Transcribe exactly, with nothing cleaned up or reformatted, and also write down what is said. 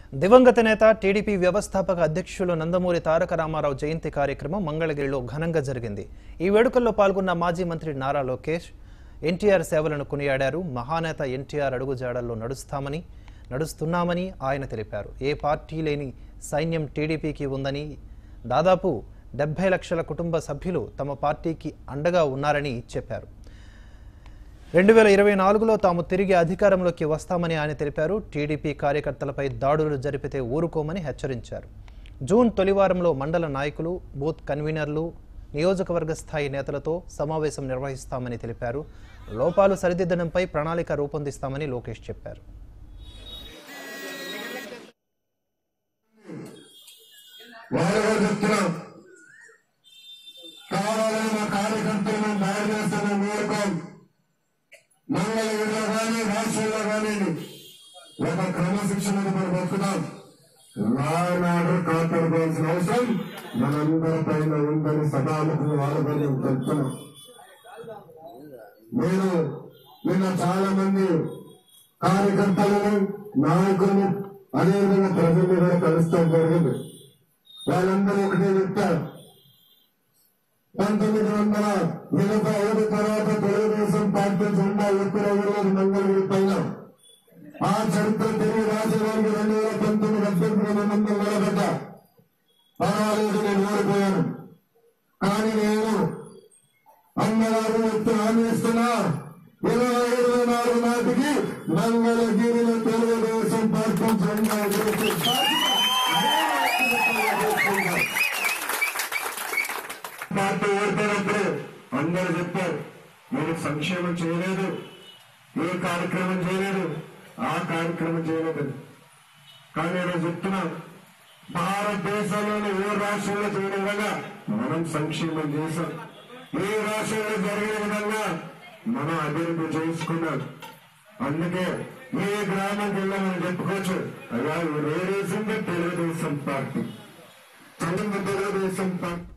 దివంగత నేత టీడీపీ వ్యవస్థాపక అధ్యక్షులు నందమూరి తారక రామారావు జయంతి కార్యక్రమం మంగళగిరిలో ఘనంగా జరిగింది. ఈ వేడుకల్లో పాల్గొన్న మాజీ మంత్రి నారా లోకేష్ ఎన్టీఆర్ సేవలను కొనియాడారు. మహానేత ఎన్టీఆర్ అడుగుజాడల్లో నడుస్తామని నడుస్తున్నామని ఆయన తెలిపారు. ఏ పార్టీ లేని సైన్యం టీడీపీకి ఉందని, దాదాపు డెబ్బై లక్షల కుటుంబ సభ్యులు తమ పార్టీకి అండగా ఉన్నారని చెప్పారు. రెండు వేల ఇరవై నాలుగులో తాము తిరిగి అధికారంలోకి వస్తామని ఆయన తెలిపారు. టీడీపీ కార్యకర్తలపై దాడులు జరిపితే ఊరుకోమని హెచ్చరించారు. జూన్ తొలివారంలో మండల నాయకులు, బూత్ కన్వీనర్లు, నియోజకవర్గ స్థాయి నేతలతో సమావేశం నిర్వహిస్తామని తెలిపారు. లోపాలు సరిదిద్దడంపై ప్రణాళిక రూపొందిస్తామని లోకేష్ చెప్పారు. మంగళగిరిలో కానీ రాష్ట్రంలో కానీ ఒక క్రమశిక్షణను మనం బతుకుతాం. నానాడు కాపాడుకోవాల్సిన అవసరం మనందరి పైన ఉందని సదాముఖం వాడబడి చెప్తున్నాం. నేను నిన్న చాలా మంది కార్యకర్తలను, నాయకులను, అదేవిధంగా ప్రజల్ని కూడా కలుస్తాం జరిగింది. వాళ్ళందరూ ఒకటే చెప్తారు, పంతొమ్మిది వందల నలభై ఐదు తర్వాత తెలుగుదేశం పార్టీ జెండా ఎత్తున మంగళగిరి పైన ఆ చరిత్ర తెలుగు రాజధానికి రెండు వేల పంతొమ్మిది అభ్యర్థుల మంది నిలబడ్డ పర్వాలేదు, నేను ఓడిపోయాను. కానీ నేను అమ్మగారు ఎత్తు హామీ ఇస్తున్నా, ఇరవై ఇరవై నాలుగు నాటికి మంగళగిరిలో తెలుగుదేశం పార్టీ జెండా పార్టీ ఓడిపోయినప్పుడు అందరూ చెప్పారు, నేను సంక్షేమం చేయలేదు, ఏ కార్యక్రమం చేయలేదు, ఆ కార్యక్రమం చేయలేదు. కానీ నేను చెప్తున్నా, భారతదేశంలోని ఏ రాష్ట్రంలో చేయడం వల్ల మనం సంక్షేమం చేశాం, ఏ రాష్ట్రంలో జరిగిన విధంగా మనం అభివృద్ధి చేసుకున్నాం. అందుకే ఏ గ్రామానికి వెళ్ళామని చెప్పుకోవచ్చు, అయ్యా వేరేసింది తెలుగుదేశం పార్టీ, తెలుగుదేశం పార్టీ.